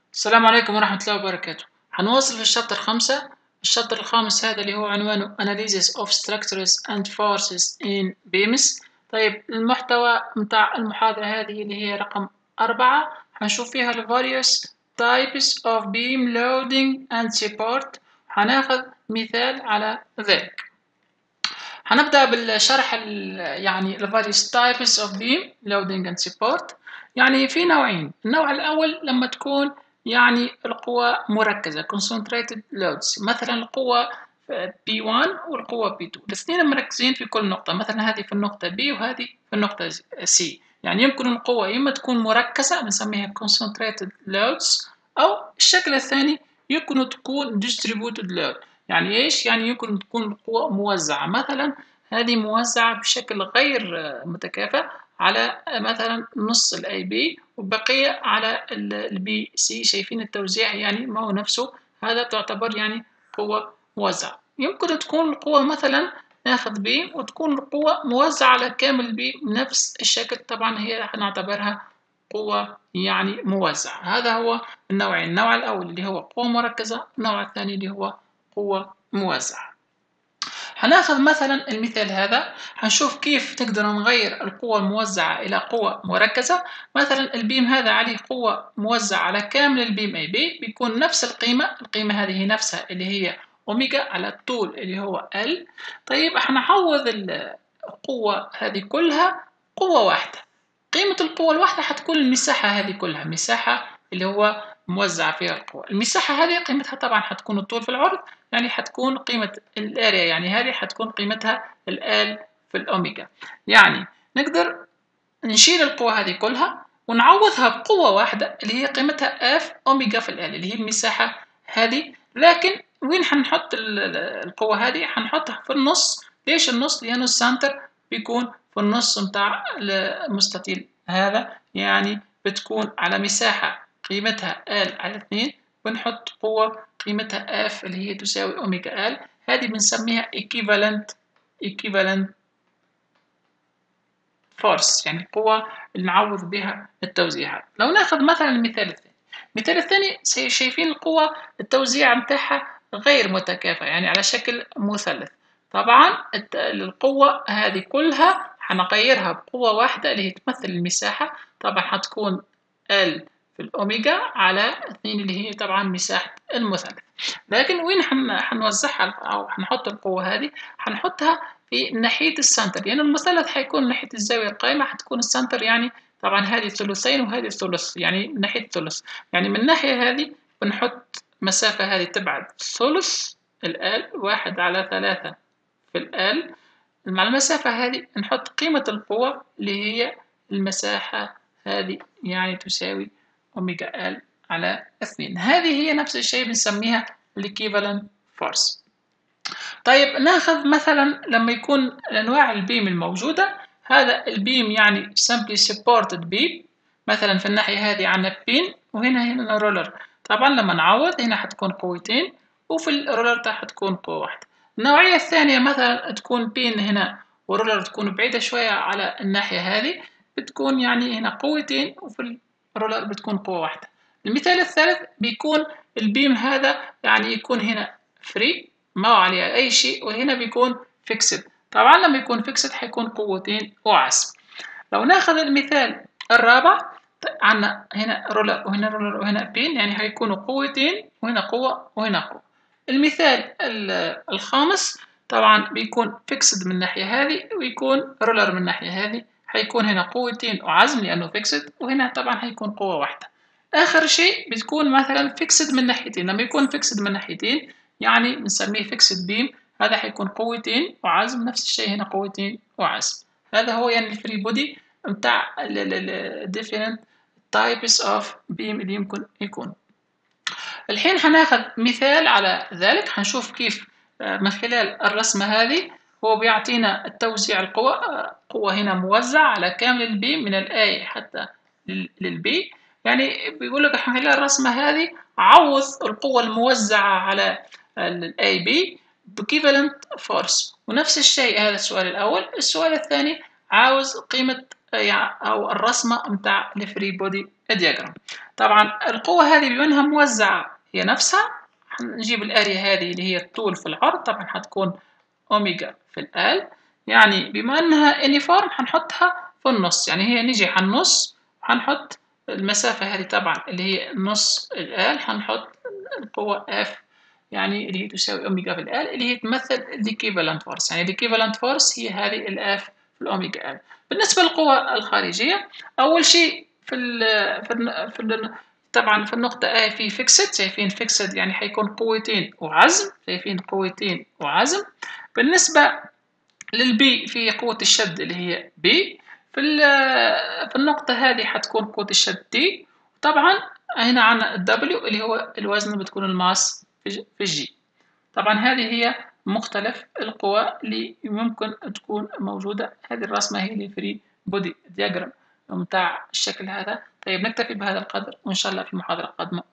السلام عليكم ورحمة الله وبركاته. هنواصل في الشابتر 5. الشابتر الخامس هذا اللي هو عنوانه Analysis of Structures and Forces in Beams. طيب المحتوى متاع المحاضرة هذه اللي هي رقم 4 هنشوف فيها ال various types of beam loading and support. هناخذ مثال على ذلك. هنبدأ بالشرح يعني ال various types of beam loading and support. يعني في نوعين. النوع الأول لما تكون يعني القوة مركزة concentrated loads، مثلا القوة P1 والقوة P2 الاثنين مركزين في كل نقطة، مثلا هذه في النقطة B وهذه في النقطة C. يعني يمكن القوة إما تكون مركزة بنسميها concentrated loads، أو الشكل الثاني يمكن تكون distributed load. يعني إيش؟ يعني يمكن تكون القوة موزعة، مثلا هذه موزعة بشكل غير متكافئ على مثلا نص الاي بي والبقية على البي سي. شايفين التوزيع يعني ما هو نفسه، هذا تعتبر يعني قوة موزعة. يمكن تكون القوة مثلا ناخذ بي وتكون القوة موزعة على كامل بي بنفس الشكل، طبعا هي هنعتبرها قوة يعني موزعة. هذا هو النوعين، النوع الأول اللي هو قوة مركزة، النوع الثاني اللي هو قوة موزعة. هناخذ مثلا المثال هذا، هنشوف كيف نقدر نغير القوة الموزعة إلى قوة مركزة. مثلا البيم هذا عليه قوة موزعة على كامل البيم اي بي، بيكون نفس القيمة هذه نفسها اللي هي أوميجا على الطول اللي هو ال. طيب هنعوض القوة هذه كلها قوة واحدة. قيمة القوة الواحدة حتكون المساحة هذه كلها، مساحة اللي هو موزع فيها القوة. المساحة هذه قيمتها طبعا حتكون الطول في العرض، يعني حتكون قيمة الاريا، يعني هذه حتكون قيمتها ال في الأوميجا. يعني نقدر نشيل القوة هذه كلها ونعوضها بقوة واحدة اللي هي قيمتها اف أوميجا في ال اللي هي المساحة هذه. لكن وين حنحط القوة هذه؟ حنحطها في النص. ليش النص؟ لأنه السنتر بيكون في النص متاع المستطيل هذا، يعني بتكون على مساحة قيمتها ال على 2، بنحط قوة قيمتها F اللي هي تساوي أوميجا ال. هذه بنسميها equivalent force، يعني القوة اللي نعوض بها التوزيعات. لو ناخذ مثلا المثال الثاني شايفين القوة التوزيع متاعها غير متكافئة، يعني على شكل مثلث. طبعا القوة هذه كلها حنغيرها بقوة واحدة اللي هي تمثل المساحة، طبعا حتكون ال في الأوميجا على 2 اللي هي طبعا مساحة المثلث. لكن وين حنوزعها أو حنحط القوة هذه؟ حنحطها في ناحية السنتر، يعني المثلث حيكون ناحية الزاوية القائمة حتكون السنتر، يعني طبعا هذه ثلثين وهذه ثلث، يعني من ناحية ثلث. يعني من الناحية هذه بنحط مسافة هذه تبعد ثلث ال 1/3 في ال. مع المسافة هذه نحط قيمة القوة اللي هي المساحة هذه، يعني تساوي أوميجا ال على 2. هذه هي نفس الشيء بنسميها equivalent force. طيب ناخذ مثلا لما يكون أنواع البيم الموجودة، هذا البيم يعني simply supported beam، مثلا في الناحية هذه عندنا بين وهنا رولر. طبعا لما نعوض هنا حتكون قوتين وفي الرولر حتكون قوة واحدة. النوعية الثانية مثلا تكون بين هنا ورولر تكون بعيدة شوية على الناحية هذه، بتكون يعني هنا قوتين وفي الرولر بتكون قوة واحدة. المثال الثالث بيكون البيم هذا يعني يكون هنا فري ما عليها أي شيء، وهنا بيكون فيكسد. طبعا لما يكون فيكسد حيكون قوتين وعزم. لو ناخذ المثال الرابع، عندنا هنا رولر وهنا رولر وهنا بين، يعني هيكونوا قوتين وهنا قوة وهنا قوة. المثال الخامس طبعا بيكون فيكسد من الناحية هذه ويكون رولر من الناحية هذه، هيكون هنا قوتين وعزم لأنه فيكسد، وهنا طبعا هيكون قوة واحدة. آخر شيء بتكون مثلا فيكسد من ناحيتين. لما يكون فيكسد من ناحيتين يعني بنسميه فيكسد بيم، هذا حيكون قوتين وعزم، نفس الشيء هنا قوتين وعزم. هذا هو يعني الفري بودي بتاع different types of beam اللي يمكن يكون. الحين هناخذ مثال على ذلك، هنشوف كيف من خلال الرسمة هذه هو بيعطينا التوزيع القوة. قوة هنا موزعة على كامل البي من الأي حتى للبي، يعني بيقول لك من خلال الرسمة هذه عوض القوة الموزعة على الاي بي equivalent force. ونفس الشيء هذا السؤال الأول. السؤال الثاني عاوز قيمة يعني أو الرسمة متاع الفري بودي الدياجرام. طبعا القوة هذه بما انها موزعة هي نفسها، نجيب الاريا هذه اللي هي الطول في العرض، طبعا حتكون اوميجا في الال، يعني بما انها انيفورم حنحطها في النص، يعني هي نيجي على النص وحنحط المسافة هذه طبعا اللي هي نص الال، حنحط القوة اف يعني اللي هي تساوي اوميجا في الال، اللي هي تمثل الايكيفالنت فورس، يعني الايكيفالنت فورس هي هذه الاف في الاوميجا ال. بالنسبة للقوة الخارجية، اول شيء طبعا في النقطة A في فيكسد، شايفين فيكسد يعني حيكون قوتين وعزم، شايفين قوتين وعزم. بالنسبة للبي في قوة الشد اللي هي بي، في النقطة هذه حتكون قوة الشد تي. طبعا هنا عنا الدبليو اللي هو الوزن، بتكون الماس في الجي. طبعا هذه هي مختلف القوى اللي ممكن تكون موجودة. هذه الرسمة هي الفري بودي دياجرام متاع الشكل هذا. طيب نكتفي بهذا القدر، وإن شاء الله في محاضرة قادمة